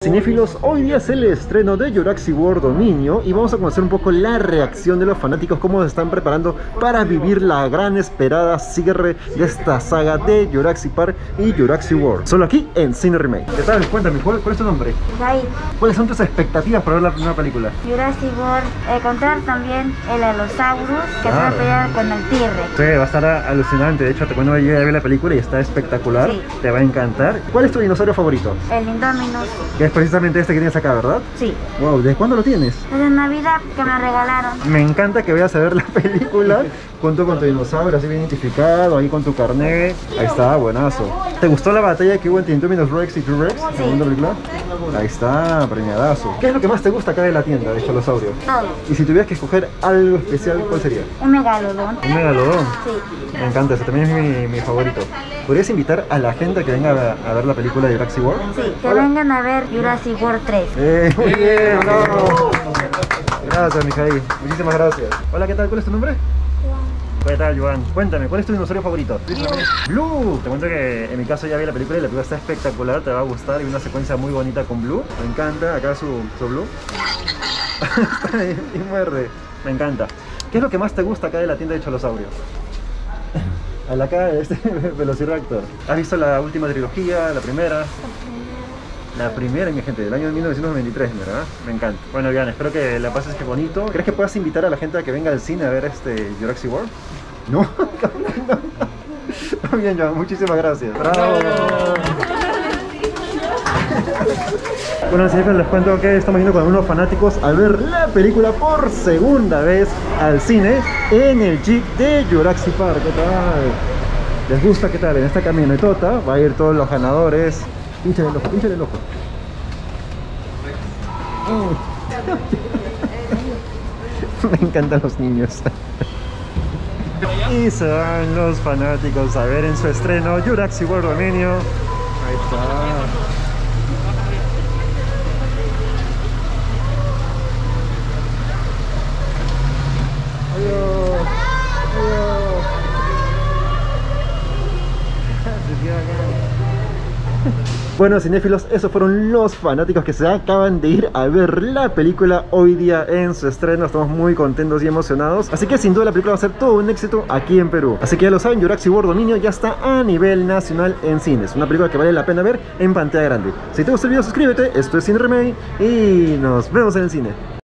Cinéfilos, hoy día es el estreno de Jurassic World Dominion y vamos a conocer un poco la reacción de los fanáticos, cómo se están preparando para vivir la gran esperada cierre de esta saga de Jurassic Park y Jurassic World. Solo aquí en Cine Remake. ¿Qué tal? Cuéntame, ¿cuál es tu nombre? Zaid. ¿Cuáles son tus expectativas para ver la primera película? Jurassic World, encontrar también el Allosaurus que se va a pelear con el T-Rex. Sí, va a estar alucinante. De hecho, te cuento, llegué a ver la película y está espectacular. Sí. Te va a encantar. ¿Cuál es tu dinosaurio favorito? El Indominus. Que es precisamente este que tienes acá, ¿verdad? Sí. Wow, ¿desde cuándo lo tienes? Desde Navidad que me lo regalaron. Me encanta que vayas a ver la película junto con tu dinosaurio, así bien identificado, ahí con tu carnet. Ahí está, buenazo. ¿Te gustó la batalla que hubo entre Indominus Rex y T-Rex? Sí. ¿En la segunda película? Ahí está, premiadazo. ¿Qué es lo que más te gusta acá de la tienda de Cholosaurio? Todo. Y si tuvieras que escoger algo especial, ¿cuál sería? Un megalodón. Un megalodón. Sí. Me encanta, ese también es mi favorito. ¿Podrías invitar a la gente a que venga a ver la película de Jurassic World? Sí, que vengan a ver Jurassic World 3. Muy bien, bravo. Gracias, Mijaí. Muchísimas gracias. Hola, ¿qué tal? ¿Cuál es tu nombre? ¿Qué tal, Joan? Cuéntame, ¿cuál es tu dinosaurio favorito? Blue. Te cuento que en mi caso ya vi la película y la película está espectacular, te va a gustar. Hay una secuencia muy bonita con Blue. Me encanta, acá su Blue. Está ahí y muerde. Me encanta. ¿Qué es lo que más te gusta acá de la tienda de Cholosaurio? Acá este Velociraptor. ¿Has visto la última trilogía, la primera? La primera, mi gente, del año 1993, ¿verdad? Me encanta. Bueno, bien, espero que la pases que bonito. ¿Crees que puedas invitar a la gente a que venga al cine a ver Jurassic World? ¿No? No. Bien, Joan, muchísimas gracias. ¡Bravo! Bueno, siempre les cuento que estamos yendo con unos fanáticos a ver la película por segunda vez al cine en el Jeep de Jurassic Park. ¿Qué tal? ¿Les gusta? ¿Qué tal? En esta camionetota va a ir todos los ganadores. Pínchale el ojo, pínchale el ojo. Me encantan los niños. Y se van los fanáticos a ver en su estreno Jurassic World Dominion. Ahí está. Bueno, cinéfilos, esos fueron los fanáticos que se acaban de ir a ver la película hoy día en su estreno. Estamos muy contentos y emocionados. Así que sin duda la película va a ser todo un éxito aquí en Perú. Así que ya lo saben, Jurassic World Dominion ya está a nivel nacional en cines. Una película que vale la pena ver en pantalla grande. Si te gustó el video, suscríbete. Esto es Cine Remake y nos vemos en el cine.